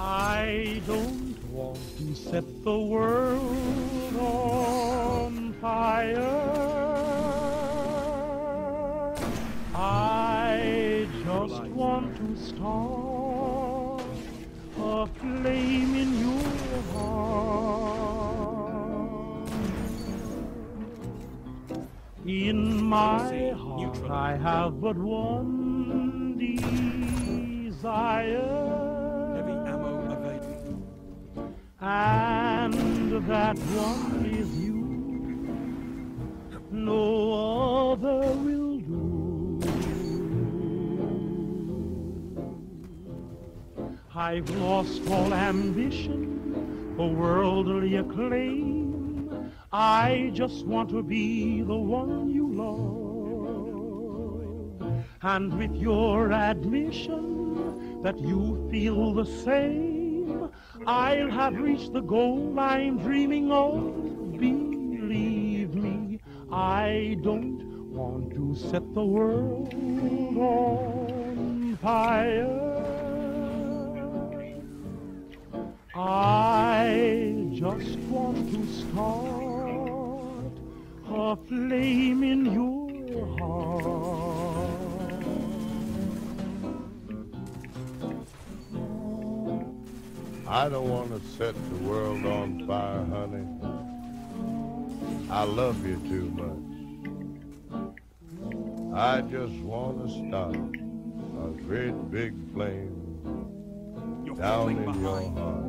I don't want to set the world on fire. I just want to start a flame in your heart. In my heart I have but one desire, and that one is you. No other will do. I've lost all ambition for worldly acclaim. I just want to be the one you love. And with your admission that you feel the same, I'll have reached the goal I'm dreaming of. Believe me, I don't want to set the world on fire. I just want to start a flame in your heart. I don't want to set the world on fire, honey. I love you too much. I just want to start a great big flame down in your heart.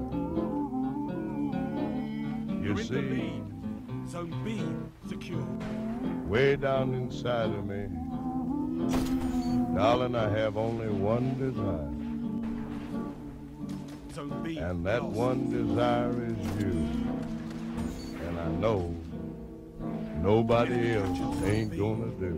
You see, Zone B secure. Way down inside of me, darling, I have only one desire. And that one desire is you. And I know nobody else ain't gonna do.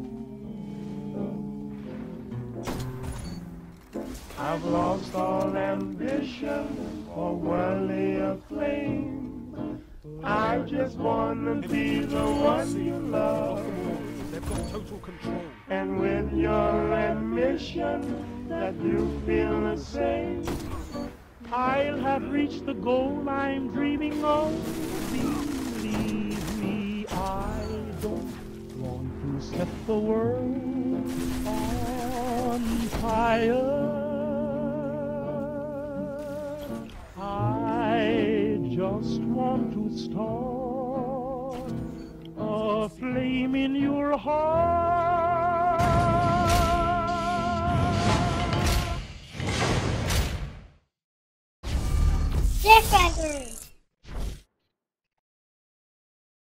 I've lost all ambition for worldly acclaim. I just wanna be the one you love. They've got total control. And with your admission that you feel the same, I'll have reached the goal I'm dreaming of. Believe me, I don't want to set the world on fire. I just want to start a flame in your heart. SHAREfactory.